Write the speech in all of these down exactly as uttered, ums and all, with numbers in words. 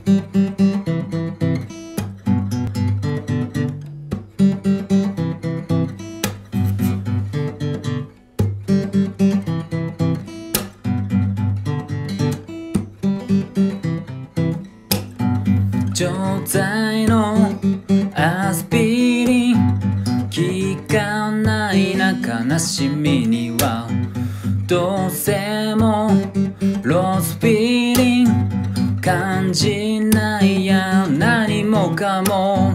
錠剤のアスピリン効かないな悲しみにはどうせもロスフィーリン感じないや何もかも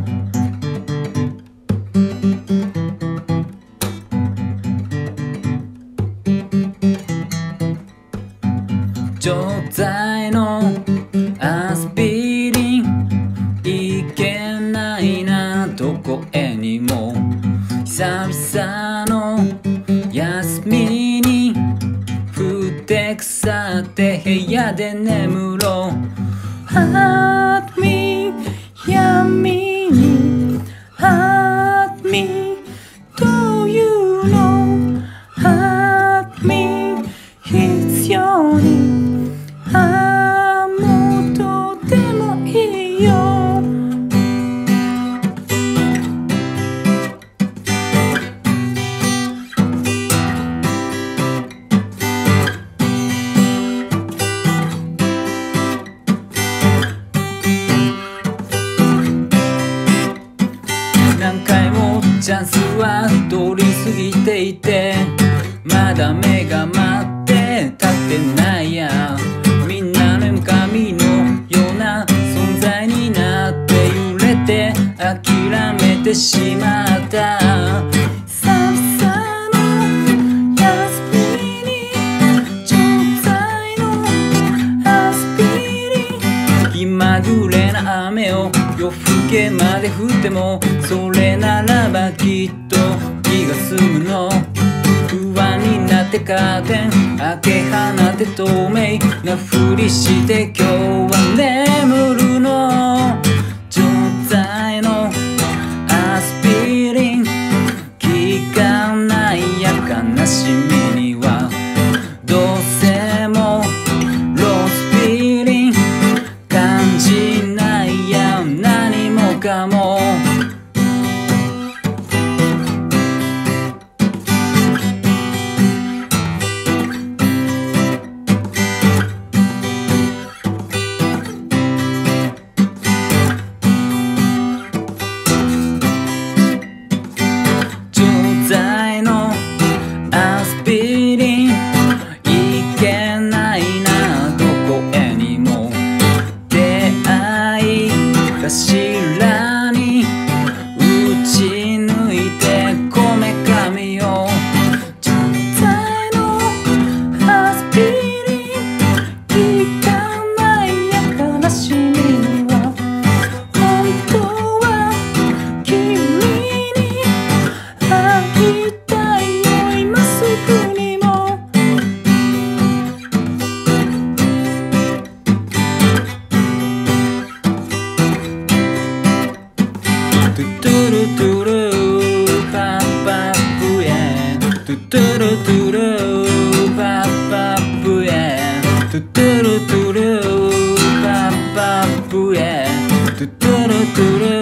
錠剤のアスピリンいけないなどこへにも久々の休みにふてくさって部屋で眠ろう Hurt me 闇に Hurt me どういうの Hurt me 必要にああもうどうでもいいよ何回もチャンスは通り過ぎていてまだ目が待って立ってないやみんなの神のような存在になって揺れて諦めてしまった久々の休みに錠剤のアスピリン気まぐれな雨を夜更けまで降ってもそれならばきっと気が済むの不安になってカーテン開け放って透明なふりして今日は眠るの錠剤のアスピリン効かないや悲しみにはどうせもロスフィーリン感じないや何もかも錠剤のアスピリンいけないなどこへにも出会い頭に打ち抜いてこめかみを錠剤のアスピリン効かないや悲しみには本当は君に会いたいよ今すぐにもトゥトゥルトゥルパッパップエトゥトゥルトゥルパッパップエトゥトゥルトゥルパッパップエトゥトゥルトゥル